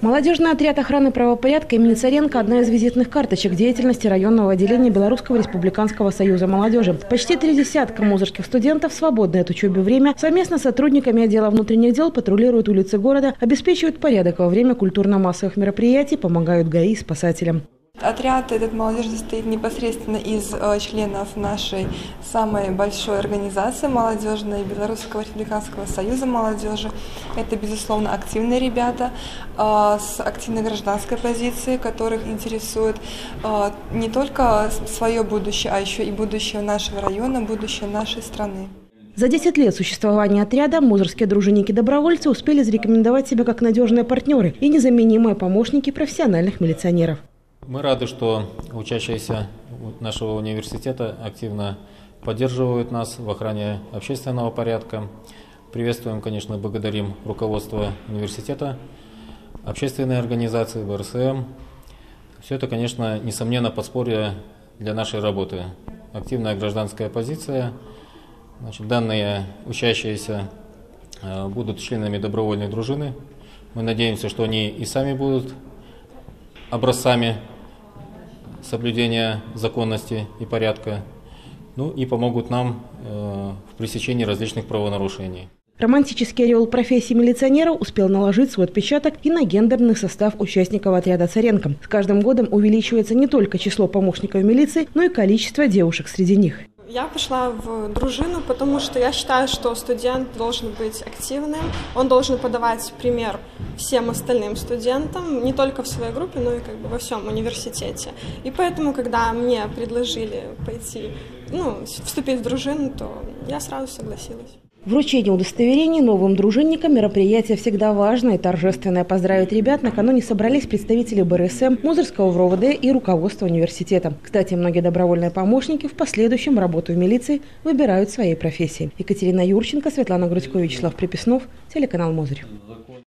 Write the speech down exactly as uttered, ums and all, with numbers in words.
Молодежный отряд охраны правопорядка имени Царенко – одна из визитных карточек деятельности районного отделения Белорусского республиканского союза молодежи. Почти три десятка музырских студентов, свободное от учебы время, совместно с сотрудниками отдела внутренних дел патрулируют улицы города, обеспечивают порядок во время культурно-массовых мероприятий, помогают ГАИ и спасателям. Отряд этот молодежи состоит непосредственно из э, членов нашей самой большой организации молодежной Белорусского республиканского союза молодежи. Это, безусловно, активные ребята э, с активной гражданской позицией, которых интересует э, не только свое будущее, а еще и будущее нашего района, будущее нашей страны. За десять лет существования отряда музырские дружинники-добровольцы успели зарекомендовать себя как надежные партнеры и незаменимые помощники профессиональных милиционеров. Мы рады, что учащиеся нашего университета активно поддерживают нас в охране общественного порядка. Приветствуем, конечно, благодарим руководство университета, общественные организации, бэ эр эс эм. Все это, конечно, несомненно, подспорье для нашей работы. Активная гражданская позиция. Значит, данные учащиеся будут членами добровольной дружины. Мы надеемся, что они и сами будут образцами соблюдения законности и порядка, ну и помогут нам э, в пресечении различных правонарушений. Романтический ореол профессии милиционера успел наложить свой отпечаток и на гендерный состав участников отряда Царенко. С каждым годом увеличивается не только число помощников милиции, но и количество девушек среди них. Я пошла в дружину, потому что я считаю, что студент должен быть активным, он должен подавать пример всем остальным студентам, не только в своей группе, но и как бы во всем университете. И поэтому, когда мне предложили пойти, ну, вступить в дружину, то я сразу согласилась. Вручение удостоверений новым дружинникам – мероприятие всегда важное и торжественное. Поздравить ребят накануне собрались представители бэ эр эс эм, Музырского вэ эр о вэ дэ и руководство университета. Кстати, многие добровольные помощники в последующем работу в милиции выбирают своей профессией. Екатерина Юрченко, Светлана Грудько, Вячеслав Приписнов, телеканал Мозырь.